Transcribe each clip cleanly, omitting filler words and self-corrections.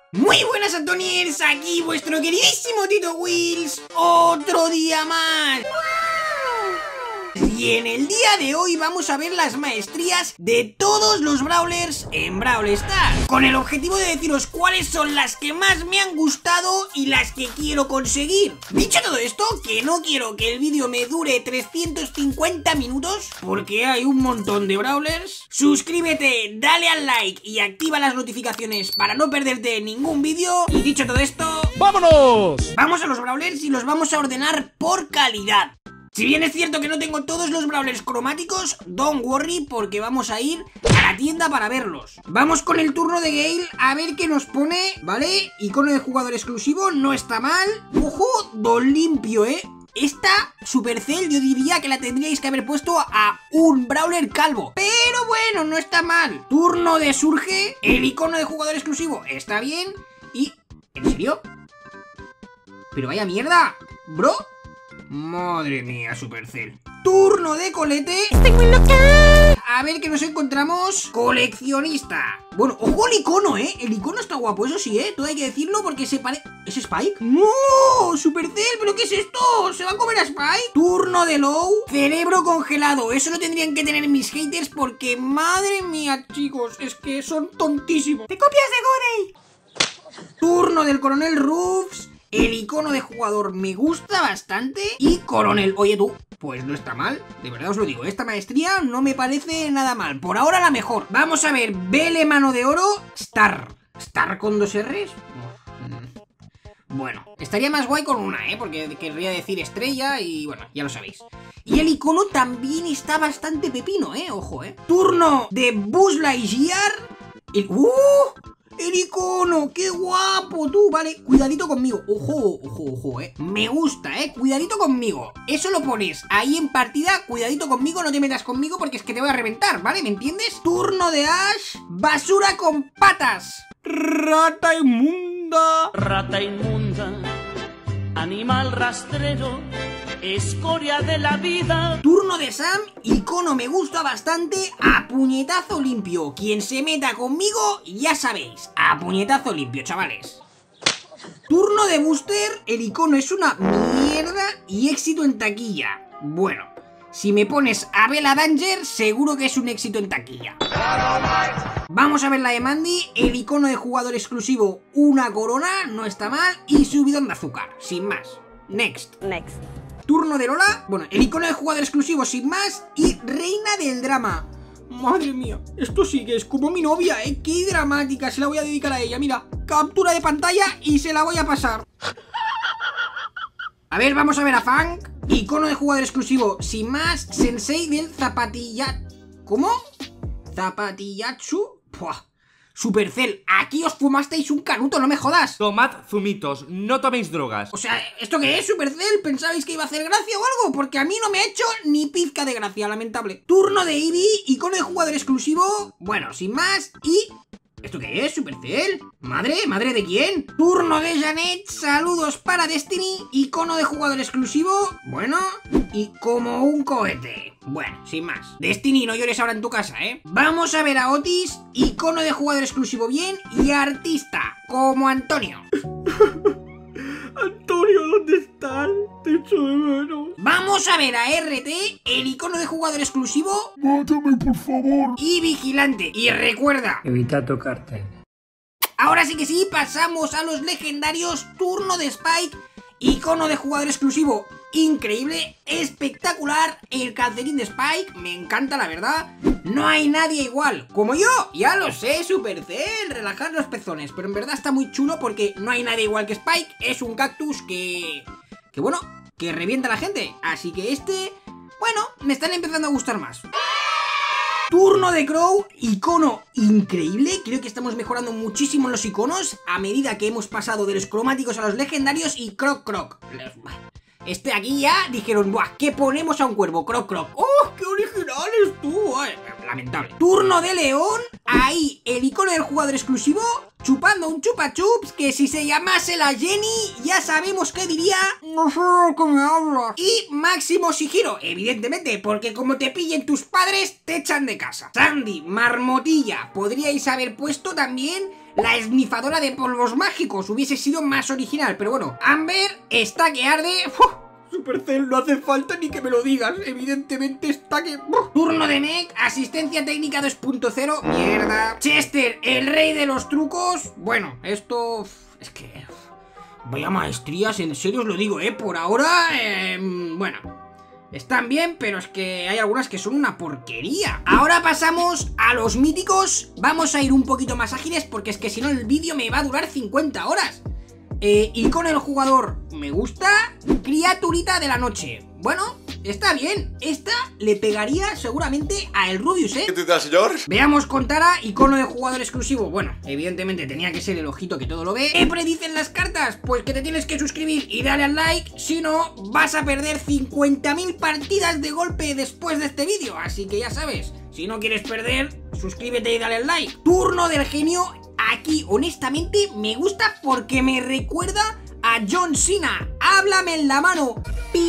Muy buenas Antoniers, aquí vuestro queridísimo Tito Wills, otro día más. Y en el día de hoy vamos a ver las maestrías de todos los Brawlers en Brawl Stars, con el objetivo de deciros cuáles son las que más me han gustado y las que quiero conseguir. Dicho todo esto, que no quiero que el vídeo me dure 350 minutos, porque hay un montón de Brawlers. Suscríbete, dale al like y activa las notificaciones para no perderte ningún vídeo. Y dicho todo esto, ¡vámonos! Vamos a los Brawlers y los vamos a ordenar por calidad. Si bien es cierto que no tengo todos los Brawlers cromáticos, don't worry, porque vamos a ir a la tienda para verlos. Vamos con el turno de Gale a ver qué nos pone, ¿vale? Icono de jugador exclusivo, no está mal. Ojo, Don Limpio, Esta Supercell yo diría que la tendríais que haber puesto a un Brawler calvo, pero bueno, no está mal. Turno de Surge, el icono de jugador exclusivo está bien. Y... ¿en serio? ¡Pero vaya mierda! ¿Bro? Madre mía, Supercell. Turno de Colette. ¡Estoy muy loca! A ver qué nos encontramos. Coleccionista. Bueno, ojo al icono, El icono está guapo, eso sí, Todo hay que decirlo porque se parece... ¿Es Spike? ¡No! Supercell, ¿pero qué es esto? ¿Se va a comer a Spike? Turno de Low. Cerebro congelado. Eso lo tendrían que tener mis haters porque, madre mía, chicos, es que son tontísimos. ¡Te copias de Godey! Turno del Coronel Ruffs. El icono de jugador me gusta bastante. Y Coronel, oye tú, pues no está mal. De verdad os lo digo, esta maestría no me parece nada mal. Por ahora la mejor. Vamos a ver, Vele Mano de Oro, Star. ¿Star con 2 R's? Bueno, estaría más guay con una, porque querría decir estrella y bueno, ya lo sabéis. Y el icono también está bastante pepino, ojo, Turno de Buzz Lightyear. El icono, qué guapo tú, vale, cuidadito conmigo, ojo, me gusta, cuidadito conmigo. Eso lo pones ahí en partida, cuidadito conmigo, no te metas conmigo porque es que te voy a reventar, ¿vale? ¿Me entiendes? Turno de Ash, basura con patas. Rata inmunda. Rata inmunda, animal rastrero, escoria de la vida. Turno de Sam, icono me gusta bastante, a puñetazo limpio. Quien se meta conmigo, ya sabéis, a puñetazo limpio, chavales. Turno de Booster, el icono es una mierda y éxito en taquilla. Bueno, si me pones a Bella Danger, seguro que es un éxito en taquilla. Vamos a ver la de Mandy, el icono de jugador exclusivo, una corona, no está mal, y subidón de azúcar, sin más. Next. Turno de Lola, bueno, el icono de jugador exclusivo sin más y reina del drama. Madre mía, esto sí que es como mi novia, qué dramática, se la voy a dedicar a ella, mira, captura de pantalla y se la voy a pasar. A ver, vamos a ver a Fang, icono de jugador exclusivo sin más, sensei del zapatilla... ¿Cómo? ¿Zapatillatsu? Puah. Supercell, aquí os fumasteis un canuto, no me jodas. Tomad zumitos, no toméis drogas. O sea, ¿esto qué es, Supercell? ¿Pensabais que iba a hacer gracia o algo? Porque a mí no me ha hecho ni pizca de gracia, lamentable. Turno de Eevee, icono de jugador exclusivo. Bueno, sin más. Y... ¿esto qué es, Supercell? ¿Madre? ¿Madre de quién? Turno de Janet, saludos para Destiny, icono de jugador exclusivo. Bueno, y como un cohete. Bueno, sin más. Destiny, no llores ahora en tu casa, Vamos a ver a Otis, icono de jugador exclusivo bien y artista, como Antonio. Antonio, ¿dónde estás? Te echo de menos. Vamos a ver a RT, el icono de jugador exclusivo. Mátame, por favor. Y vigilante. Y recuerda, evita tocarte. Ahora sí que sí, pasamos a los legendarios. Turno de Spike, icono de jugador exclusivo. Increíble, espectacular. El calcetín de Spike, me encanta la verdad. No hay nadie igual, como yo. Ya lo sé, Supercell, relajar los pezones. Pero en verdad está muy chulo porque no hay nadie igual que Spike. Es un cactus que bueno, que revienta a la gente. Así que bueno, me están empezando a gustar más. Turno de Crow, icono increíble. Creo que estamos mejorando muchísimo los iconos a medida que hemos pasado de los cromáticos a los legendarios. Y Croc. Aquí ya dijeron, buah, ¿qué ponemos a un cuervo? Croc. ¡Oh, qué originales tú! Lamentable. Turno de León, ahí el icono del jugador exclusivo. chupando un chupa chups que si se llamase la Jenny ya sabemos qué diría. No sé de qué me hablas. Y Máximo Sigiro, evidentemente, porque como te pillen tus padres te echan de casa. Sandy, Marmotilla, podríais haber puesto también la esnifadora de polvos mágicos, hubiese sido más original, pero bueno. Amber está que arde. ¡Uf! Supercell, no hace falta ni que me lo digas, evidentemente está que... Turno de Meg, asistencia técnica 2.0, mierda. Chester, el rey de los trucos. Bueno, esto... es que... vaya maestrías, en serio os lo digo, por ahora... bueno, están bien, pero es que hay algunas que son una porquería. Ahora pasamos a los míticos. Vamos a ir un poquito más ágiles porque es que si no el vídeo me va a durar 50 horas. Y con el jugador me gusta. Criaturita de la noche. Bueno, está bien. Esta le pegaría seguramente a el Rubius, ¿Qué te da, señor? Veamos con Tara, icono de jugador exclusivo. Bueno, evidentemente tenía que ser el ojito que todo lo ve. ¿Qué predicen las cartas? Pues que te tienes que suscribir y darle al like. Si no, vas a perder 50.000 partidas de golpe después de este vídeo. Así que ya sabes, si no quieres perder, suscríbete y dale al like. Turno del genio. Aquí, honestamente, me gusta porque me recuerda a John Cena. Háblame en la mano.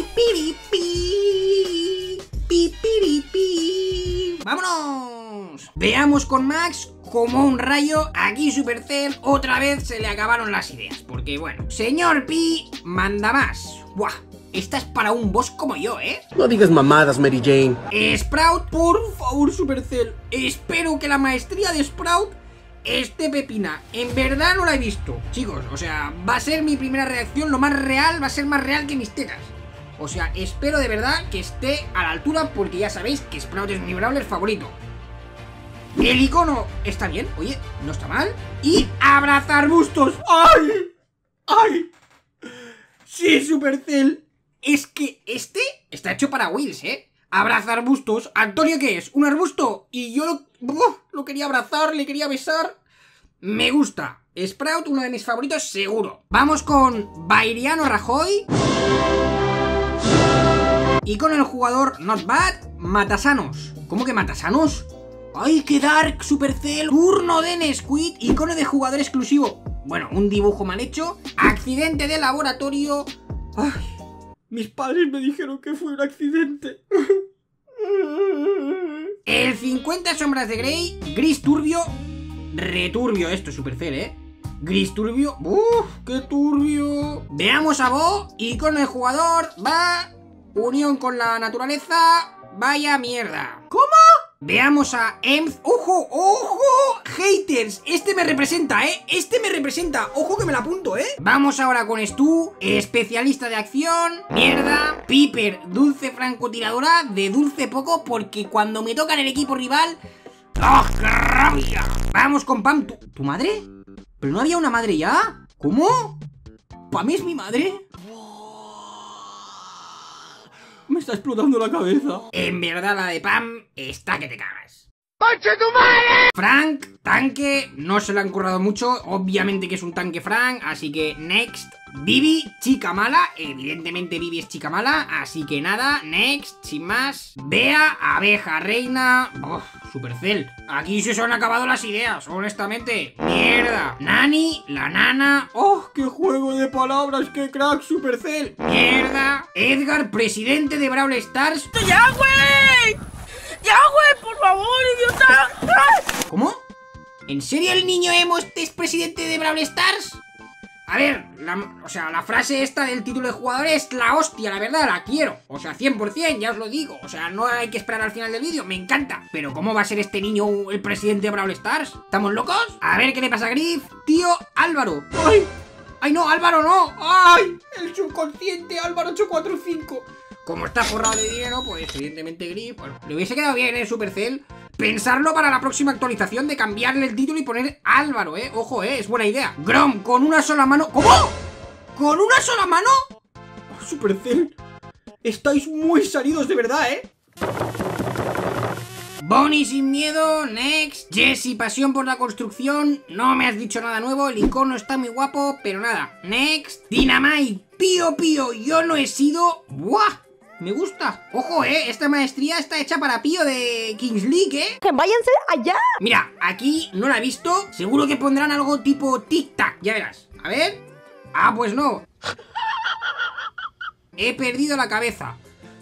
Pipiripi. Pipiripi. ¡Vámonos! Veamos con Max como un rayo. Aquí Supercell otra vez se le acabaron las ideas. Porque bueno, señor Pi manda más. ¡Buah! Esta es para un boss como yo, No digas mamadas, Mary Jane. Sprout, por favor, Supercell. Espero que la maestría de Sprout esté pepina. En verdad no la he visto, chicos. O sea, va a ser mi primera reacción. Lo más real, va a ser más real que mis tetas. O sea, espero de verdad que esté a la altura, porque ya sabéis que Sprout es mi brawler favorito. El icono está bien, oye, no está mal. Y abrazar bustos. ¡Ay! ¡Ay! Sí, Supercell. Es que este está hecho para Wills, Abrazar bustos. ¿Antonio qué es? ¿Un arbusto? Y yo lo quería abrazar, le quería besar. Me gusta. Sprout, uno de mis favoritos, seguro. Vamos con Bairiano Rajoy. Y con el jugador Not Bad, Matasanos. ¿Cómo que Matasanos? ¡Ay, qué dark, Supercell! Turno de Nesquik, icono de jugador exclusivo. Bueno, un dibujo mal hecho. Accidente de laboratorio. ¡Ay! Mis padres me dijeron que fue un accidente. El 50 sombras de Grey, gris turbio. Returbio esto, Supercell, Gris turbio. ¡Uf! ¡Qué turbio! Veamos a Bo, icono de jugador. Va. Unión con la naturaleza. Vaya mierda. ¿Cómo? Veamos a Emz. ¡Ojo! ¡Ojo! Haters. Este me representa, Este me representa. Ojo que me la apunto, Vamos ahora con Stu, especialista de acción. Mierda. Piper, dulce francotiradora. De dulce poco, porque cuando me toca en el equipo rival... ¡oh, qué rabia! Vamos con Pam. ¿Tu madre? ¿Pero no había una madre ya? ¿Cómo? ¿Pam es mi madre? Me está explotando la cabeza. En verdad la de Pam está que te cagas. ¡Conche tu madre! Frank, tanque, no se lo han currado mucho. Obviamente que es un tanque Frank, así que next. Bibi, chica mala. Evidentemente Bibi es chica mala, así que nada, next, sin más. Bea, abeja reina. Supercell. Aquí se han acabado las ideas, honestamente. Mierda. Nani, la nana. ¡Oh, qué juego de palabras! ¡Qué crack, Supercell! Mierda. Edgar, presidente de Brawl Stars. ¡Ya, güey! ¡Ya, güey! ¡Por favor, idiota! ¿Cómo? ¿En serio el niño emo es presidente de Brawl Stars? A ver, la frase esta del título de jugador es la hostia, la verdad, la quiero. O sea, 100%, ya os lo digo. O sea, no hay que esperar al final del vídeo, me encanta. Pero ¿cómo va a ser este niño el presidente de Brawl Stars? ¿Estamos locos? A ver qué le pasa a Griff. Tío Álvaro. ¡Ay! ¡Ay, no, Álvaro, no! ¡Ay! El subconsciente Álvaro 845. Como está forrado de dinero, pues evidentemente Griff, bueno, le hubiese quedado bien, Supercell. Pensarlo para la próxima actualización de cambiarle el título y poner Álvaro, Ojo, es buena idea. Grom, con una sola mano. ¿Cómo? ¿Con una sola mano? Oh, Supercell, estáis muy salidos de verdad, Bonnie sin miedo, next. Jessie, pasión por la construcción. No me has dicho nada nuevo, el icono está muy guapo, pero nada, next. Dynamite, pío, yo no he sido. ¡Buah! me gusta. Ojo, esta maestría está hecha para Pío de Kings League, ¡Que váyanse allá! Mira, aquí no la he visto. Seguro que pondrán algo tipo tic-tac, ya verás. A ver. Ah, pues no. He perdido la cabeza.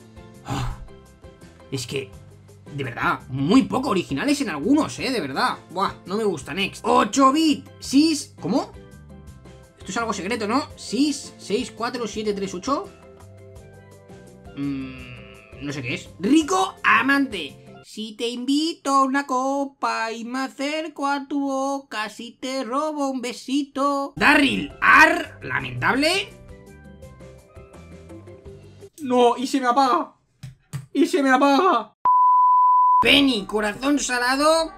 Es que, de verdad, muy poco originales en algunos, de verdad. Buah, no me gusta. Next. 8 bit, SIS. ¿Cómo? Esto es algo secreto, ¿no? SIS 64738. No sé qué es. Rico amante. Si te invito a una copa y me acerco a tu boca, si te robo un besito. Darryl, lamentable. No, y se me apaga. Y se me apaga. Penny, corazón salado.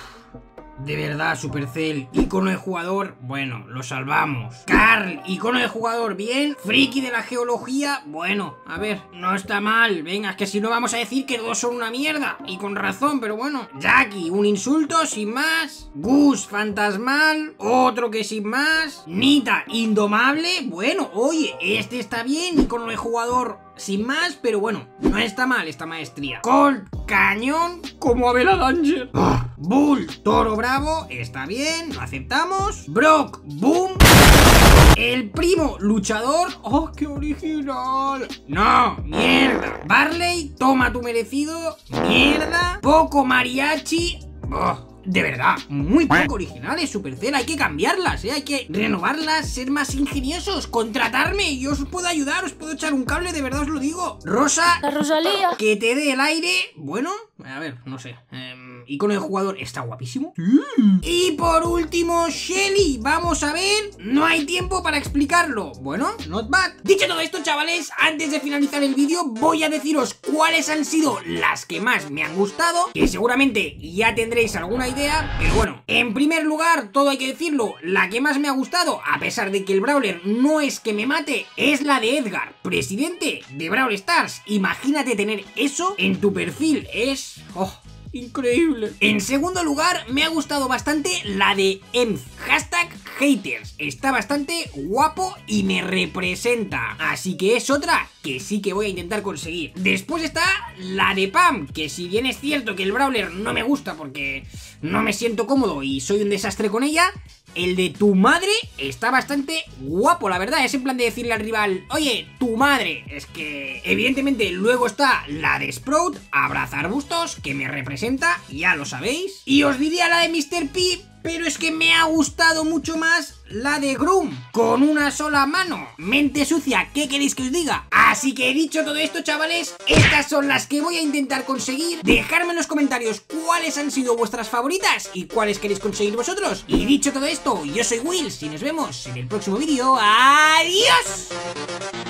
De verdad, Supercell, icono de jugador, bueno, lo salvamos. Carl, icono de jugador, bien. Friki de la geología, bueno, a ver, no está mal. Venga, es que si no vamos a decir que dos son una mierda. Y con razón, pero bueno. Jackie, un insulto, sin más. Gus, fantasmal, otro que sin más. Nita, indomable, bueno, oye, este está bien, icono de jugador, sin más, pero bueno, no está mal esta maestría. Colt, cañón, como Abela Danger. Bull, toro bravo, está bien, lo aceptamos. Brock, boom. El primo, luchador. ¡Oh, qué original! No, mierda. Barley, toma tu merecido. Mierda. Poco mariachi. De verdad, muy poco originales, Supercell, hay que cambiarlas, hay que renovarlas, ser más ingeniosos, contratarme, yo os puedo ayudar, os puedo echar un cable, de verdad os lo digo. Rosa, La Rosalía. que te dé el aire, bueno, a ver, no sé, icono de jugador, está guapísimo. Y por último, Shelly, vamos a ver, no hay tiempo para explicarlo, bueno, not bad. Dicho todo esto, chavales, antes de finalizar el vídeo, voy a deciros cuáles han sido las que más me han gustado, que seguramente ya tendréis alguna idea, pero bueno, en primer lugar, todo hay que decirlo, la que más me ha gustado, a pesar de que el Brawler no es que me mate, es la de Edgar, presidente de Brawl Stars. Imagínate tener eso en tu perfil, es... increíble. En segundo lugar, me ha gustado bastante la de Emz, #haters. Está bastante guapo y me representa. Así que es otra que sí que voy a intentar conseguir. Después está la de Pam, que si bien es cierto que el Brawler no me gusta porque no me siento cómodo y soy un desastre con ella, el de tu madre está bastante guapo, la verdad. Es en plan de decirle al rival, oye, tu madre. Es que, evidentemente, luego está la de Sprout, abraza arbustos, que me representa, ya lo sabéis. Y os diría la de Mr. P, pero es que me ha gustado mucho más la de Groom, con una sola mano. Mente sucia, ¿qué queréis que os diga? Así que dicho todo esto, chavales, estas son las que voy a intentar conseguir. Dejadme en los comentarios cuáles han sido vuestras favoritas y cuáles queréis conseguir vosotros. Y dicho todo esto, yo soy Wills y nos vemos en el próximo vídeo. ¡Adiós!